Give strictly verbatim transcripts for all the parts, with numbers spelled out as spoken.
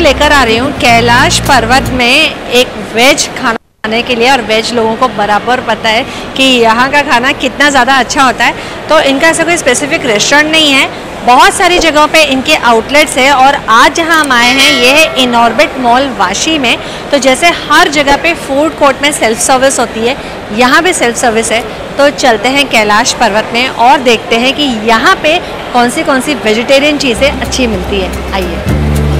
लेकर आ रही हूँ कैलाश पर्वत में एक वेज खाना खाने के लिए, और वेज लोगों को बराबर पता है कि यहाँ का खाना कितना ज़्यादा अच्छा होता है। तो इनका ऐसा कोई स्पेसिफिक रेस्टोरेंट नहीं है, बहुत सारी जगहों पे इनके आउटलेट्स है। और आज जहाँ हम आए हैं ये है इनऑर्बिट मॉल वाशी में। तो जैसे हर जगह पे फूड कोर्ट में सेल्फ सर्विस होती है, यहाँ भी सेल्फ सर्विस है। तो चलते हैं कैलाश पर्वत में और देखते हैं कि यहाँ पे कौन सी कौन सी वेजिटेरियन चीज़ें अच्छी मिलती है। आइए।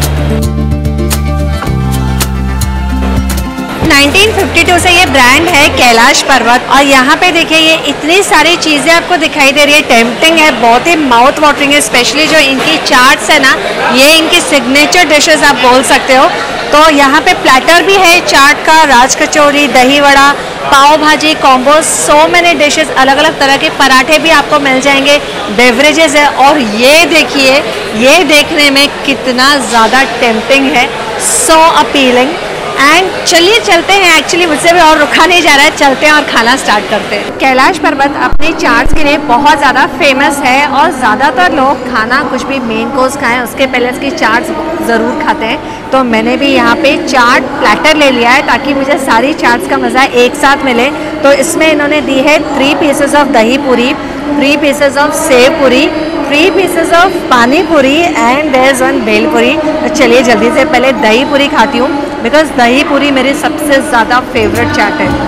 नाइनटीन फिफ्टी टू से ये ब्रांड है कैलाश पर्वत, और यहाँ पे देखिए ये इतनी सारी चीज़ें आपको दिखाई दे रही है, टेम्पटिंग है, बहुत ही माउथ वाटरिंग है। स्पेशली जो इनकी चाट्स है ना, ये इनकी सिग्नेचर डिशेस आप बोल सकते हो। तो यहाँ पे प्लेटर भी है चाट का, राज कचौरी, दही वड़ा, पाव भाजी कॉम्बो, सो मैनी डिशेस, अलग अलग तरह के पराठे भी आपको मिल जाएंगे, बेवरेजेस है। और ये देखिए, ये देखने में कितना ज़्यादा टेम्पटिंग है, सो अपीलिंग। एंड चलिए चलते हैं, एक्चुअली मुझसे भी और रुका नहीं जा रहा है, चलते हैं और खाना स्टार्ट करते हैं। कैलाश पर्वत अपनी चाट्स के लिए बहुत ज़्यादा फेमस है, और ज़्यादातर लोग खाना कुछ भी मेन कोर्स खाएं उसके पहले इसकी चाट्स ज़रूर खाते हैं। तो मैंने भी यहाँ पे चाट प्लेटर ले लिया है ताकि मुझे सारी चाट्स का मज़ा एक साथ मिले। तो इसमें इन्होंने दी है three pieces of dahi puri, three pieces of sev puri, three pieces of pani puri and there is one भेल पूरी। तो चलिए जल्दी से पहले दही पूरी खाती हूँ, बिकॉज दही पूरी मेरी सबसे ज़्यादा फेवरेट चाट है।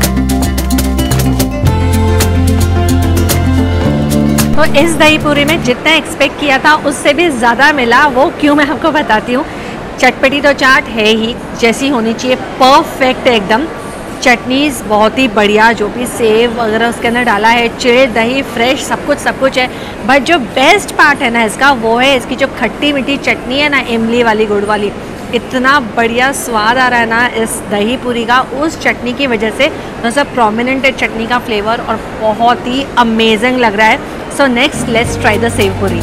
तो इस दही पूरी में जितना एक्सपेक्ट किया था उससे भी ज़्यादा मिला, वो क्यों मैं आपको बताती हूँ। चटपटी तो चाट है ही, जैसी होनी चाहिए, परफेक्ट एकदम। चटनीज़ बहुत ही बढ़िया, जो भी सेव वगैरह उसके अंदर डाला है, चिल्ड दही, फ्रेश, सब कुछ सब कुछ है। बट जो बेस्ट पार्ट है ना इसका, वो है इसकी जो खट्टी मीठी चटनी है ना, इमली वाली, गुड़ वाली। इतना बढ़िया स्वाद आ रहा है ना इस दही पूरी का, उस चटनी की वजह से तो सब प्रोमिनेंट है चटनी का फ्लेवर, और बहुत ही अमेजिंग लग रहा है। So next let's try the sev puri.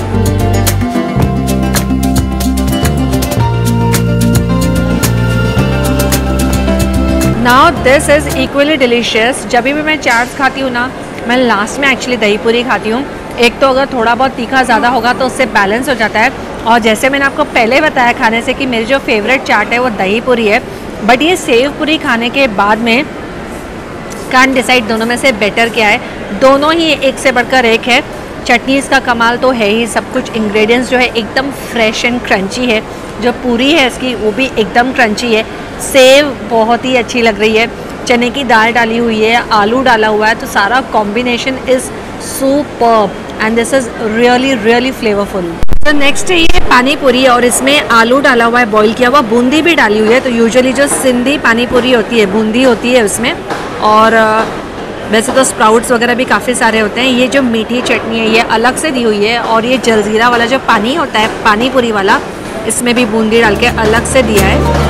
Now this is equally delicious. जब भी मैं चाट्स खाती हूँ ना, मैं लास्ट में एक्चुअली दही पूरी खाती हूँ। एक तो अगर थोड़ा बहुत तीखा ज़्यादा होगा तो उससे बैलेंस हो जाता है, और जैसे मैंने आपको पहले बताया खाने से कि मेरी जो फेवरेट चाट है वो दही पूरी है। बट ये सेव पूरी खाने के बाद में कांट डिसाइड दोनों में से बेटर क्या है। दोनों ही एक से बढ़कर एक है। चटनीज़ का कमाल तो है ही, सब कुछ इंग्रेडिएंट्स जो है एकदम फ्रेश एंड क्रंची है। जो पूरी है इसकी वो भी एकदम क्रंची है। सेव बहुत ही अच्छी लग रही है, चने की दाल डाली हुई है, आलू डाला हुआ है, तो सारा combination is superb and this is really really flavourful. तो नेक्स्ट है ये पानी पूरी, और इसमें आलू डाला हुआ है, बॉईल किया हुआ, बूंदी भी डाली हुई है। तो यूजुअली जो सिंधी पानी पूरी होती है बूंदी होती है उसमें, और वैसे तो स्प्राउट्स वगैरह भी काफ़ी सारे होते हैं। ये जो मीठी चटनी है ये अलग से दी हुई है, और ये जलजीरा वाला जो पानी होता है पानी पूरी वाला, इसमें भी बूंदी डाल के अलग से दिया है।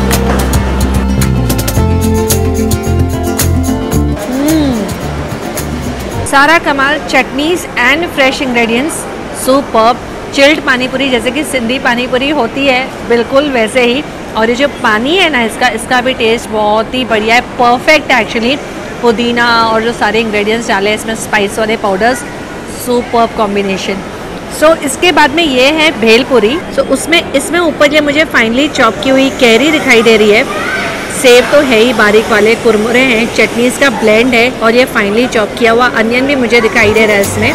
सारा कमाल, chutneys and fresh ingredients, superb. Chilled panipuri जैसे कि सिंधी पानीपुरी होती है बिल्कुल वैसे ही, और ये जो पानी है ना इसका इसका भी टेस्ट बहुत ही बढ़िया है, परफेक्ट एक्चुअली। पुदीना और जो सारे इंग्रेडिएंट्स डाले इसमें, स्पाइस वाले powders, superb combination. So so, इसके बाद में ये है भेलपुरी। सो so, उसमें इसमें ऊपर ये मुझे फाइनली चॉप की हुई कैरी दिखाई दे रही है, सेब तो है ही बारीक वाले, कुरमुरे हैं, चटनीज़ का ब्लेंड है, और ये फाइनली चॉप किया हुआ अनियन भी मुझे दिखाई दे रहा है इसमें।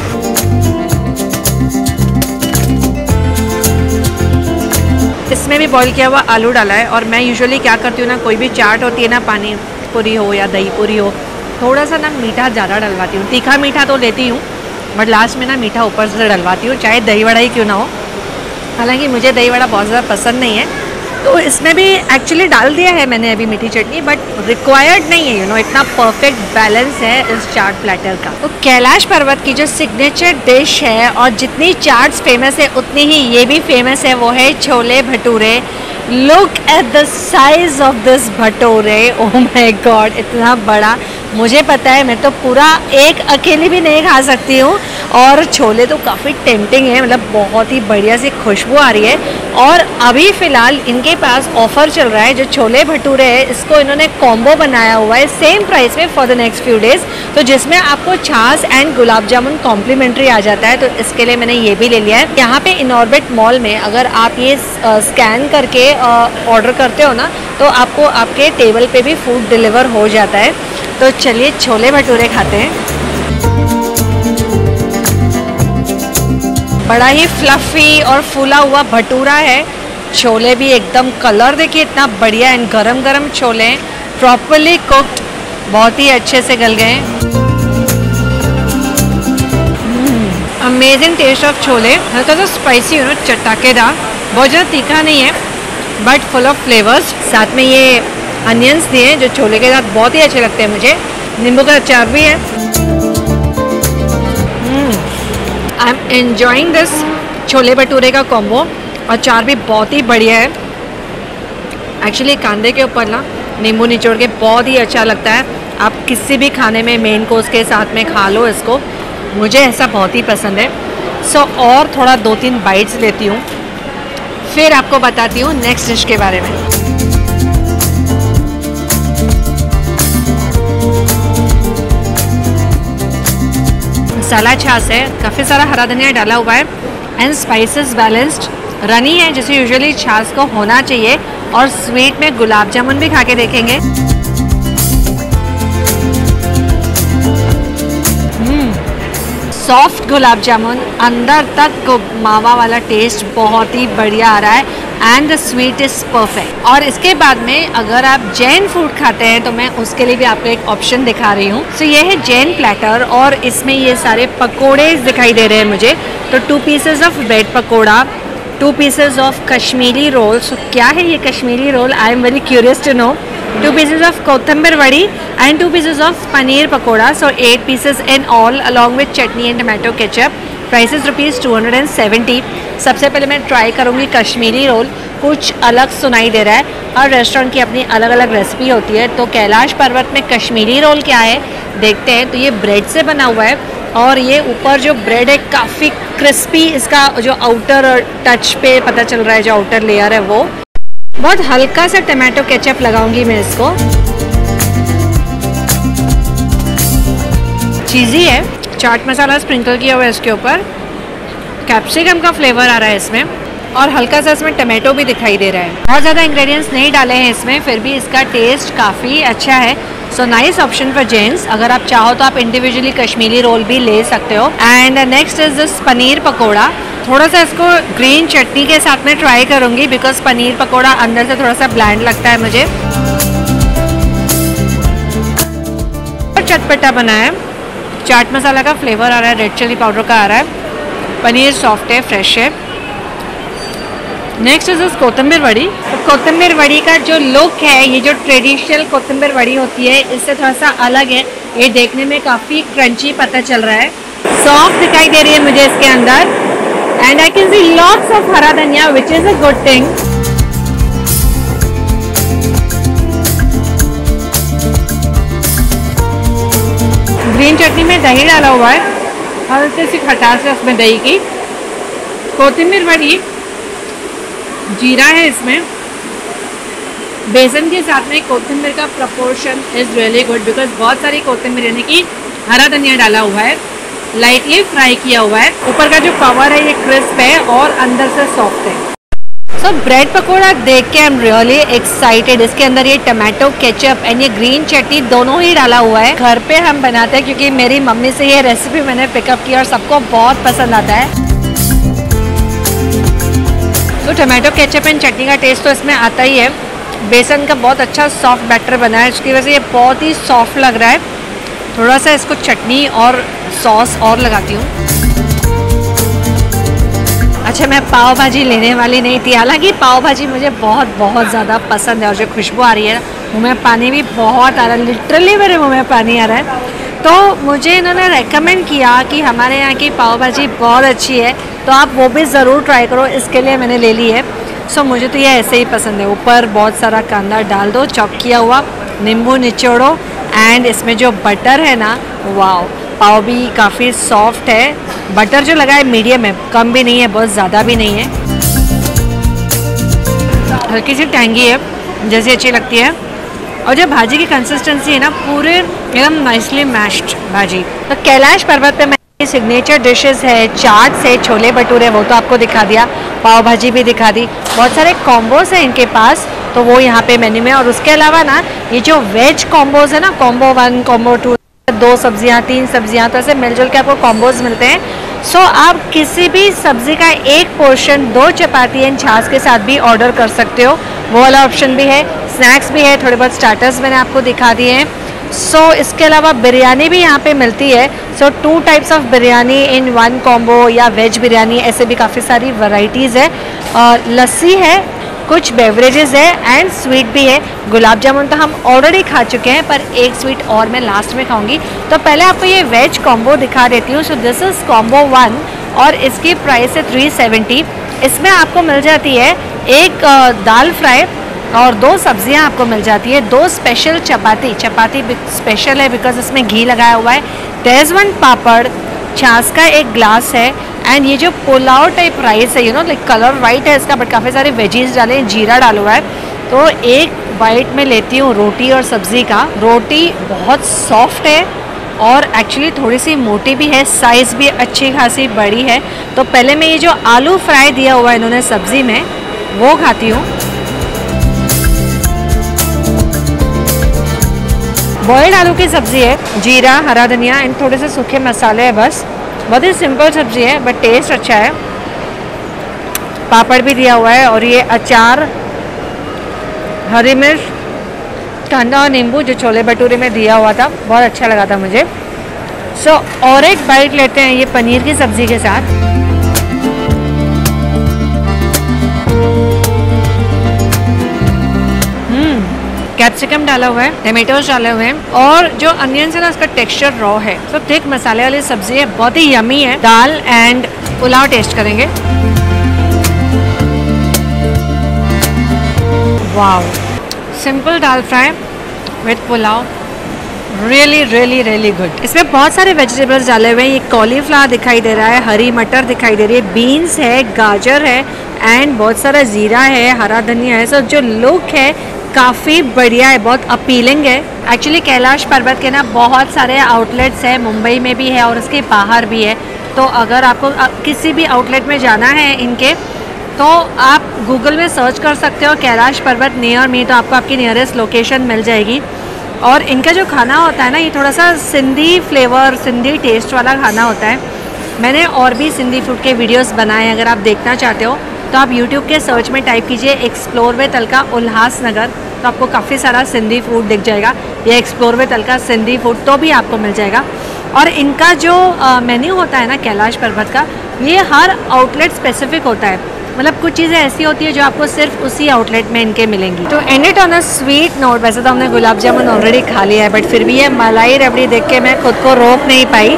इसमें भी बॉईल किया हुआ आलू डाला है। और मैं यूजुअली क्या करती हूँ ना, कोई भी चाट होती है ना, पानी पूरी हो या दही पूरी हो, थोड़ा सा ना मीठा ज़्यादा डलवाती हूँ। तीखा मीठा तो लेती हूँ, बट लास्ट में ना मीठा ऊपर से डलवाती हूँ, चाहे दही वड़ा ही क्यों ना हो। हालांकि मुझे दही वड़ा बहुत ज़्यादा पसंद नहीं है, तो इसमें भी एक्चुअली डाल दिया है मैंने अभी मीठी चटनी, बट रिक्वायर्ड नहीं है, यू नो। इतना परफेक्ट बैलेंस है इस चाट प्लेटर का। तो कैलाश पर्वत की जो सिग्नेचर डिश है, और जितनी चाट्स फेमस है उतनी ही ये भी फेमस है, वो है chole bhature. Look at the size of this bhature, oh my god, इतना बड़ा। मुझे पता है मैं तो पूरा एक अकेली भी नहीं खा सकती हूँ। और छोले तो काफ़ी टेम्पटिंग है, मतलब बहुत ही बढ़िया सी खुशबू आ रही है। और अभी फ़िलहाल इनके पास ऑफ़र चल रहा है, जो छोले भटूरे है इसको इन्होंने कॉम्बो बनाया हुआ है सेम प्राइस में for the next few days, तो जिसमें आपको छाछ एंड गुलाब जामुन कॉम्प्लीमेंट्री आ जाता है। तो इसके लिए मैंने ये भी ले लिया है। यहाँ पे इनऑर्बिट मॉल में अगर आप ये स्कैन करके ऑर्डर करते हो ना, तो आपको आपके टेबल पे भी फूड डिलीवर हो जाता है। तो चलिए छोले भटूरे खाते हैं। बड़ा ही फ्लफी और फूला हुआ भटूरा है। छोले भी एकदम, कलर देखिए इतना बढ़िया एंड गरम गरम छोले हैं, प्रॉपरली कुक्ड, बहुत ही अच्छे से गल गए। अमेजिंग टेस्ट ऑफ छोले, हल्का सा स्पाइसी हो, चटाकेदार, बहुत ज़्यादा तीखा नहीं है बट फुल ऑफ फ्लेवर्स। साथ में ये अनियंस दिए जो छोले के साथ बहुत ही अच्छे लगते हैं मुझे। नींबू का अचार भी है। I am enjoying this chole bhature का कॉम्बो। अचार भी बहुत ही बढ़िया है। एक्चुअली कांदे के ऊपर ना नींबू निचोड़ के बहुत ही अच्छा लगता है। आप किसी भी खाने में मेन कोर्स के साथ में खा लो इसको, मुझे ऐसा बहुत ही पसंद है। सो so, और थोड़ा दो तीन बाइट्स लेती हूँ, फिर आपको बताती हूँ नेक्स्ट डिश के बारे में। मसाला छाछ है, काफ़ी सारा हरा धनिया डाला हुआ है एंड स्पाइसेस बैलेंस्ड, रनी है जैसे यूजुअली छाछ को होना चाहिए। और स्वीट में गुलाब जामुन भी खा के देखेंगे। सॉफ्ट गुलाब जामुन, अंदर तक मावा वाला टेस्ट बहुत ही बढ़िया आ रहा है and the sweet is perfect. और इसके बाद में अगर आप जैन फूड खाते हैं तो मैं उसके लिए भी आपको एक ऑप्शन दिखा रही हूँ। सो so, ये है जैन प्लेटर और इसमें ये सारे पकोड़े दिखाई दे रहे हैं मुझे। तो two pieces of bread pakoda, two pieces of Kashmiri roll. So क्या है ये Kashmiri roll, I am very curious to know. Two pieces of kothimbir vadi and two pieces of paneer pakoda. So eight pieces in all along with chutney and tomato ketchup. Prices rupees two hundred and seventy. सबसे पहले मैं try करूँगी Kashmiri role, कुछ अलग सुनाई दे रहा है। हर restaurant की अपनी अलग अलग रेसिपी होती है। तो कैलाश पर्वत में कश्मीरी रोल क्या है देखते हैं। तो ये ब्रेड से बना हुआ है और ये ऊपर जो ब्रेड है काफ़ी क्रिस्पी, इसका जो आउटर टच पे पता चल रहा है, जो आउटर लेयर है वो। बहुत हल्का सा टमाटो केचप लगाऊंगी मैं इसको। चीज़ी है, चाट मसाला स्प्रिंकल किया हुआ है इसके ऊपर, कैप्सिकम का फ्लेवर आ रहा है इसमें और हल्का सा इसमें टमाटो भी दिखाई दे रहा है। बहुत ज़्यादा इंग्रेडिएंट्स नहीं डाले हैं इसमें, फिर भी इसका टेस्ट काफ़ी अच्छा है। So nice option for gents. अगर आप चाहो तो आप इंडिविजुअली कश्मीरी रोल भी ले सकते हो। And next is this paneer pakoda. थोड़ा सा इसको ग्रीन चटनी के साथ में ट्राई करूँगी बिकॉज पनीर पकोड़ा अंदर से थोड़ा सा ब्लैंड लगता है मुझे। और चटपटा बना है, चाट मसाला का फ्लेवर आ रहा है, रेड चिली पाउडर का आ रहा है, पनीर सॉफ्ट है, फ्रेश है। नेक्स्ट इज इस कोथिंबीर वड़ी। तो कोथिंबीर वड़ी का जो लुक है, ये जो ट्रेडिशनल कोथिंबीर वड़ी होती है इससे थोड़ा सा अलग है। ये देखने में काफ़ी क्रंची पता चल रहा है, सॉफ्ट दिखाई दे रही है मुझे इसके अंदर। And I can see lots of hara dhaniya which is a good thing. Green chutney में दही डाला हुआ है, हल्की सी खटास है उसमें दही की। कोथिंबीर वड़ी, जीरा है इसमें, बेसन के साथ में कोथिंबीर का proportion is really good because बहुत सारी कोथिंबीर यानी कि हरा धनिया डाला हुआ है, लाइटली फ्राई किया हुआ है। ऊपर का जो कवर है ये क्रिस्प है और अंदर से सॉफ्ट है। सो ब्रेड पकोड़ा देख के आई एम रियली एक्साइटेड। इसके अंदर ये टमाटो केचप एंड ये ग्रीन चटनी दोनों ही डाला हुआ है। घर पे हम बनाते हैं क्योंकि मेरी मम्मी से ये रेसिपी मैंने पिकअप की और सबको बहुत पसंद आता है। तो टमाटो केचप एंड चटनी का टेस्ट तो इसमें आता ही है। बेसन का बहुत अच्छा सॉफ्ट बैटर बना है, इसकी वजह से ये बहुत ही सॉफ्ट लग रहा है। थोड़ा सा इसको चटनी और सॉस और लगाती हूँ। अच्छा, मैं पाव भाजी लेने वाली नहीं थी, हालांकि पाव भाजी मुझे बहुत बहुत ज़्यादा पसंद है और जो खुशबू आ रही है मुँह में पानी भी बहुत आ रहा है, लिटरली मेरे मुँह में पानी आ रहा है। तो मुझे इन्होंने रेकमेंड किया कि हमारे यहाँ की पाव भाजी बहुत अच्छी है, तो आप वो भी ज़रूर ट्राई करो, इसके लिए मैंने ले ली है। सो मुझे तो ये ऐसे ही पसंद है। ऊपर बहुत सारा कांदा डाल दो चॉप किया हुआ, नींबू निचोड़ो एंड इसमें जो बटर है ना, वाओ, पाव भी काफ़ी सॉफ्ट है। बटर जो लगा है मीडियम है, कम भी नहीं है, बहुत ज़्यादा भी नहीं है, हल्की सी टैंगी है, जैसी अच्छी लगती है। और जो भाजी की कंसिस्टेंसी है ना, पूरे एकदम नाइसली मैश्ड भाजी। तो कैलाश पर्वत पे मैं सिग्नेचर डिशेस है, चाट्स है, छोले भटूरे, वो तो आपको दिखा दिया, पाव भाजी भी दिखा दी, बहुत सारे कॉम्बोज हैं इनके पास, तो वो यहाँ पे मेन्यू में। और उसके अलावा ना ये जो वेज कॉम्बोज है ना, कॉम्बो वन, कॉम्बो टू, दो सब्जियाँ, तीन सब्जियाँ, तो ऐसे मिलजुल के आपको कॉम्बोज मिलते हैं। सो so, आप किसी भी सब्जी का एक पोर्शन दो चपाती एंड छाछ के साथ भी ऑर्डर कर सकते हो, वो वाला ऑप्शन भी है। स्नैक्स भी है, थोड़े बहुत स्टार्टर्स मैंने आपको दिखा दिए हैं। सो so, इसके अलावा बिरयानी भी यहाँ पे मिलती है। So two types of biryani in one combo, या वेज बिरयानी, ऐसे भी काफ़ी सारी वैरायटीज़ है। और लस्सी है, कुछ बेवरेजेस है एंड स्वीट भी है। गुलाब जामुन तो हम ऑलरेडी खा चुके हैं, पर एक स्वीट और मैं लास्ट में खाऊंगी। तो पहले आपको ये वेज कॉम्बो दिखा देती हूँ। So this is combo one और इसकी प्राइस है थ्री सेवेंटी। इसमें आपको मिल जाती है एक दाल फ्राई और दो सब्जियां आपको मिल जाती है, दो स्पेशल चपाती, चपाती स्पेशल है बिकॉज इसमें घी लगाया हुआ है, देयर इज़ वन पापड़, छाछ का एक ग्लास है, एंड ये जो पुलाव टाइप राइस है, you know like colour white है इसका, बट काफ़ी सारे वेजीज डाले हैं, जीरा डाला हुआ है। तो एक बाइट में लेती हूँ रोटी और सब्ज़ी का। रोटी बहुत सॉफ्ट है और एक्चुअली थोड़ी सी मोटी भी है, साइज़ भी अच्छी खासी बड़ी है। तो पहले मैं ये जो आलू फ्राई दिया हुआ है इन्होंने सब्ज़ी में, वो खाती हूँ। बॉयल्ड आलू की सब्ज़ी है, जीरा, हरा धनिया एंड थोड़े से सूखे मसाले हैं, बस बहुत ही सिंपल सब्ज़ी है, बट टेस्ट अच्छा है। पापड़ भी दिया हुआ है और ये अचार, हरी मिर्च, कांदा और नींबू जो छोले भटूरे में दिया हुआ था, बहुत अच्छा लगा था मुझे। सो so, और एक बाइट लेते हैं ये पनीर की सब्ज़ी के साथ। कैप्सिकम डाला हुआ है, टमाटोज डाले हुए हैं और जो अनियंस है ना, उसका टेक्सचर रॉ है। तो थिक मसाले वाली सब्जी है, बहुत ही यमी है। दाल एंड पुलाव टेस्ट करेंगे। Wow, simple dal fry with pulao, really really really good. इसमें बहुत सारे वेजिटेबल्स डाले हुए हैं। ये कॉलीफ्लावर दिखाई दे रहा है, हरी मटर दिखाई दे रही है, बीन्स है, गाजर है एंड बहुत सारा जीरा है, हरा धनिया है। सो जो लुक है काफ़ी बढ़िया है, बहुत अपीलिंग है। एक्चुअली कैलाश पर्वत के ना बहुत सारे आउटलेट्स हैं, मुंबई में भी है और उसके बाहर भी है। तो अगर आपको किसी भी आउटलेट में जाना है इनके, तो आप गूगल में सर्च कर सकते हो कैलाश पर्वत नियर मी, तो आपको आपकी नियरेस्ट लोकेशन मिल जाएगी। और इनका जो खाना होता है ना, ये थोड़ा सा सिंधी फ्लेवर, सिंधी टेस्ट वाला खाना होता है। मैंने और भी सिंधी फूड के वीडियोस बनाए, अगर आप देखना चाहते हो तो आप यूट्यूब के सर्च में टाइप कीजिए एक्सप्लोर विद अलका उल्लासनगर, तो आपको काफ़ी सारा सिंधी फूड दिख जाएगा, या explore with Alka Sindhi food तो भी आपको मिल जाएगा। और इनका जो मेन्यू होता है ना कैलाश पर्वत का, ये हर आउटलेट स्पेसिफिक होता है। मतलब कुछ चीज़ें ऐसी होती है जो आपको सिर्फ उसी आउटलेट में इनके मिलेंगी। तो end it on a sweet note, वैसे तो हमने गुलाब जामुन ऑलरेडी खा लिया है, बट फिर भी ये मलाई रबड़ी देख के मैं खुद को रोक नहीं पाई।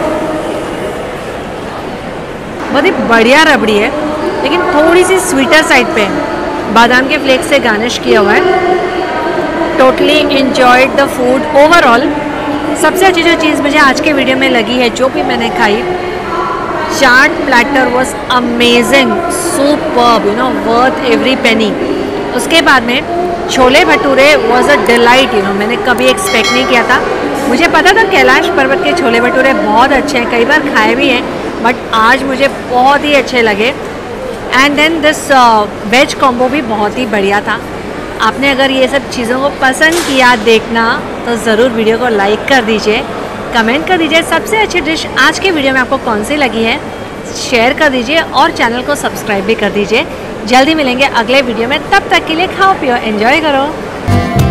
बहुत ही बढ़िया रबड़ी है, लेकिन थोड़ी सी स्वीटर साइड पे है, बादाम के फ्लेक्स से गार्निश किया हुआ है। Totally enjoyed the food overall. सबसे अच्छी जो चीज़ मुझे आज के वीडियो में लगी है, जो भी मैंने खाई, chaat platter was amazing, superb, you know, worth every penny. उसके बाद में chole bhature was a delight, you know, मैंने कभी एक्सपेक्ट नहीं किया था। मुझे पता था कैलाश पर्वत के छोले भटूरे बहुत अच्छे हैं, कई बार खाए भी हैं, बट आज मुझे बहुत ही अच्छे लगे। And then this veg combo भी बहुत ही बढ़िया था। आपने अगर ये सब चीज़ों को पसंद किया देखना, तो ज़रूर वीडियो को लाइक कर दीजिए, कमेंट कर दीजिए सबसे अच्छी डिश आज के वीडियो में आपको कौन सी लगी है, शेयर कर दीजिए और चैनल को सब्सक्राइब भी कर दीजिए। जल्दी मिलेंगे अगले वीडियो में, तब तक के लिए खाओ पियो एंजॉय करो।